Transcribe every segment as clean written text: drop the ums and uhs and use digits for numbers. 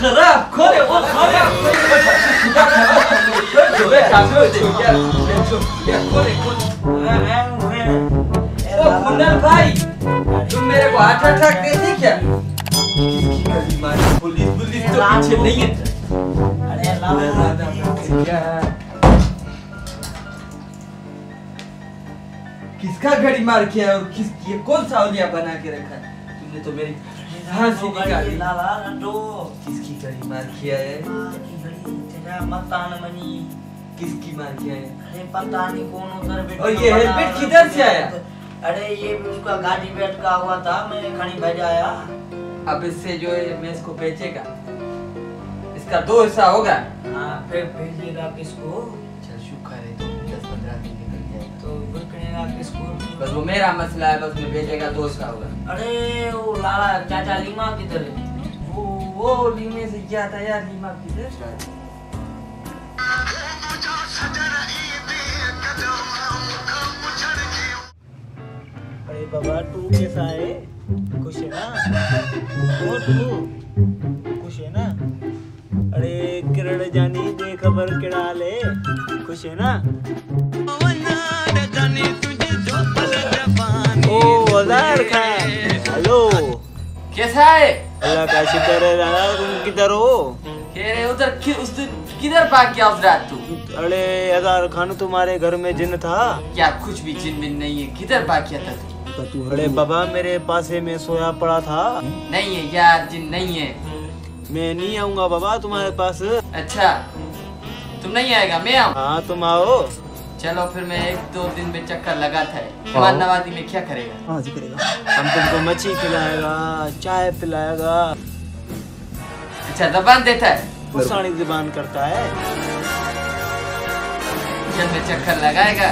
खराब खोले वो खराब कुंदन भाई तुम मेरे को हार्ट अटैक दे थे क्या? पुलिस पुलिस तो पीछे नहीं है। अरे किसका घड़ी मार किया है और किस ये कौन सा औलिया बना के रखा है तुमने? तो मेरी हंसी निकाली। किसकी घड़ी मार किया है? किसकी मार किया है? अरे पता नहीं कौन उधर बैठा। और ये हेलमेट किधर से आया? अरे ये भी उसका गाड़ी बैठ का हुआ था, मैंने खड़ी भेजाया। अब इससे जो है मैं इसको बेचेगा, इसका 2 हिस्सा होगा। हाँ फिर भेजिएगा किसको? चल शुक्र है तो 10-15 दिन निकल जाएगा। तो बिकनेगा किसको? बस वो मेरा मसला है, बस मैं बेचेगा 2 हिस्सा होगा। अरे वो लाला चाचा लीमा किधर है? वो लीमे से क्या था यार? लीमा किधर? अरे बाबा तू कैसा है? खुश है ना? और तू खुश है ना? अरे किरण जानी दे खबर किड़ा ले, खुश है ना? ओ हजार खान, हेलो कैसा है? अल्लाह का शुक्र है दादा। तुम किधर हो? कह रहे उधर किधर भाग गया उस रात तू? अरे हजार खान तुम्हारे घर में जिन था क्या? कुछ भी जिन मिन नहीं है। किधर भाग गया था तू? अरे बाबा मेरे पासे में सोया पड़ा था। नहीं है यार, जिन नहीं है। मैं नहीं आऊंगा बाबा तुम्हारे पास। अच्छा तुम नहीं आएगा, मैं आऊँ? हाँ तुम आओ। चलो फिर मैं 1-2 दिन में चक्कर लगाता है। मेहमान नवाजी में क्या करेगा? हाँ जी करेगा। हम तुमको मच्छी खिलाएगा, चाय पिलाएगा। अच्छा जबान देता है? साड़ी जुबान करता है। चल मैं चक्कर लगाएगा।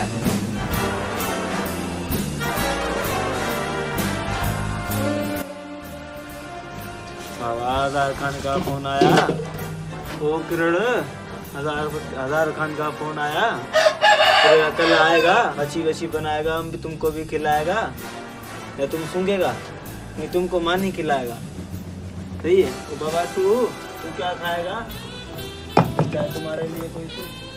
हजार खान का फोन आया। ओ किरण, हजार खान का फोन आया। कल आएगा, अच्छी अच्छी बनाएगा, हम भी तुमको भी खिलाएगा। या तुम सूंघेगा? नहीं तुमको मां नहीं खिलाएगा। सही है? तो बाबा तू क्या खाएगा? क्या तुम्हारे लिए कोई